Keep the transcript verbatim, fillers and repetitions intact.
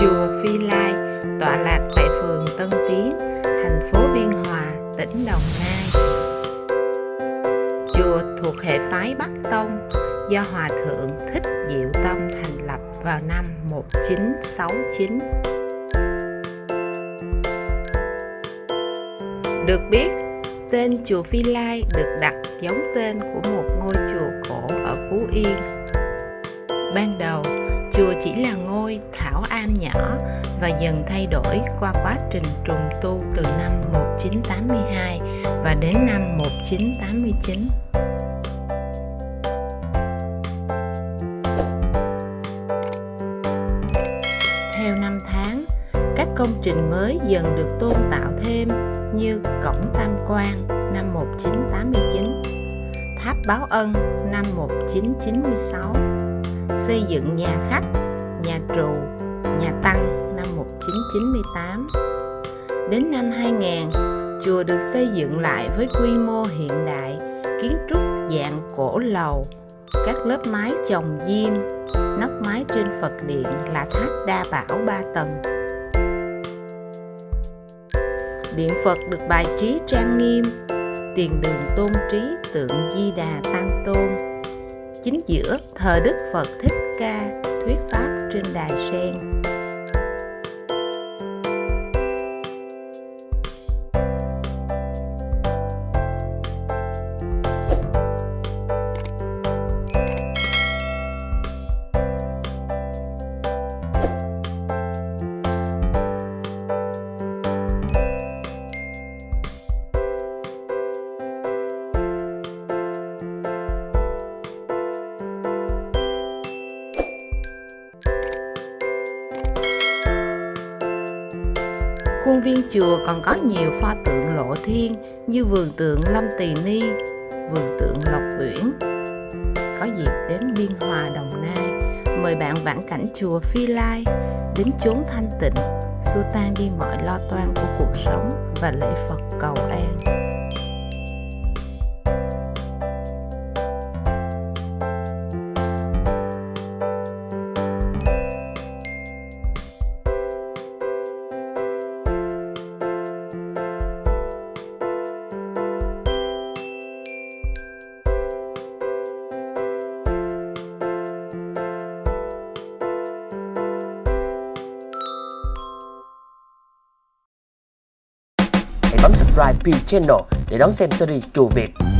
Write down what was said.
Chùa Phi Lai tọa lạc tại phường Tân Tiến, thành phố Biên Hòa, tỉnh Đồng Nai. Chùa thuộc hệ phái Bắc Tông do Hòa Thượng Thích Diệu Tông thành lập vào năm một nghìn chín trăm sáu mươi chín. Được biết, tên chùa Phi Lai được đặt giống tên của một ngôi chùa cổ ở Phú Yên. Ban đầu, chùa chỉ là ngôi thảo am nhỏ và dần thay đổi qua quá trình trùng tu từ năm một nghìn chín trăm tám mươi hai và đến năm một nghìn chín trăm tám mươi chín. Theo năm tháng, các công trình mới dần được tôn tạo thêm như Cổng Tam Quan năm một nghìn chín trăm tám mươi chín, Tháp Báo Ân năm một nghìn chín trăm chín mươi sáu, xây dựng nhà khách, nhà trụ, nhà tăng năm một nghìn chín trăm chín mươi tám. Đến năm hai nghìn, chùa được xây dựng lại với quy mô hiện đại, kiến trúc dạng cổ lầu, các lớp mái chồng diêm, nóc mái trên Phật điện là tháp đa bảo ba tầng. Điện Phật được bài trí trang nghiêm, tiền đường tôn trí tượng Di Đà Tam Tôn. Chính giữa thờ Đức Phật Thích Ca thuyết pháp trên đài sen. Khuôn viên chùa còn có nhiều pho tượng lộ thiên như vườn tượng Lâm Tỳ Ni, vườn tượng Lộc Uyển. Có dịp đến Biên Hòa, Đồng Nai, mời bạn vãn cảnh chùa Phi Lai, đến chốn thanh tịnh, xua tan đi mọi lo toan của cuộc sống và lễ Phật cầu an. Bấm subscribe Pi Channel để đón xem series Chùa Việt